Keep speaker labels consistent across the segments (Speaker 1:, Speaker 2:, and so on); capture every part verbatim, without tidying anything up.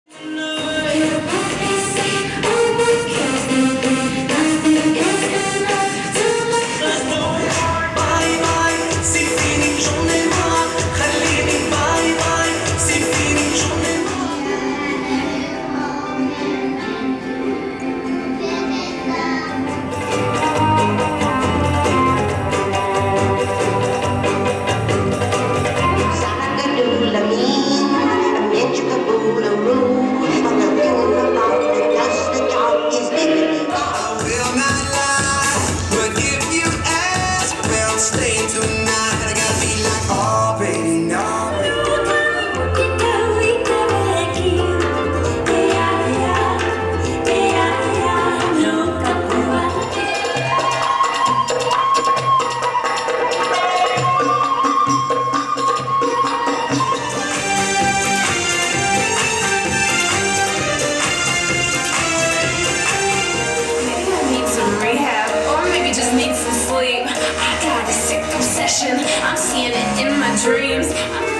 Speaker 1: I'm seeing it in my dreams.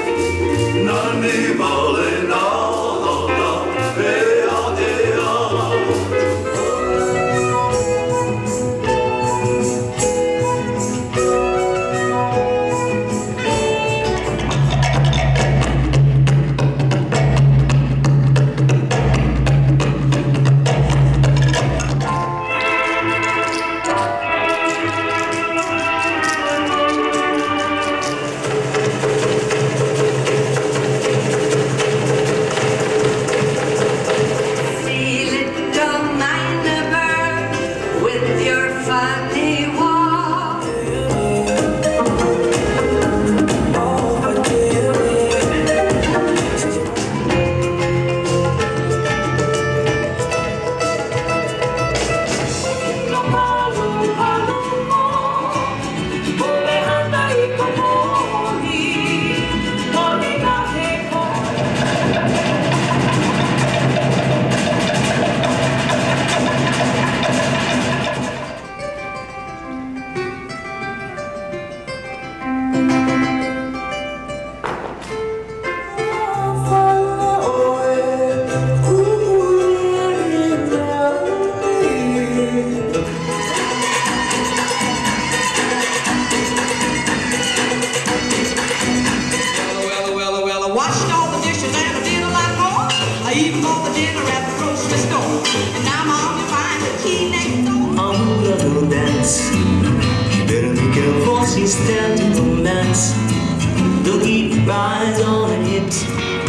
Speaker 2: Standing romance, they'll keep your eyes on her hips.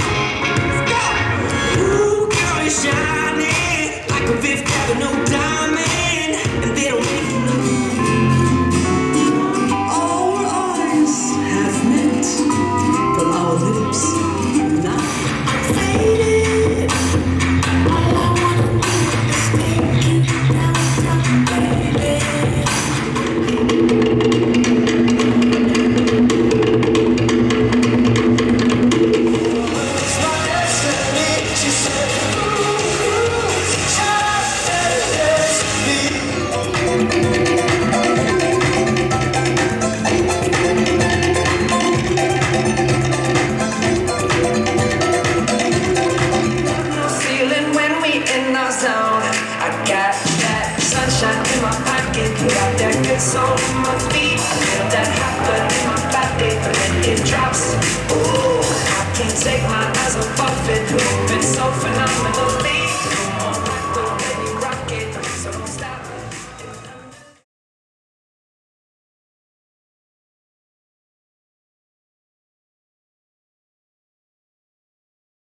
Speaker 2: Ooh, girl, you're shining like a Fifth Avenue diamond, and they don't make you look. All our eyes have met from our lips. Now I'm faded. All I wanna do is take you down, down, baby.
Speaker 1: So much beat, feel that happen in my body when it drops. Ooh, I can't take my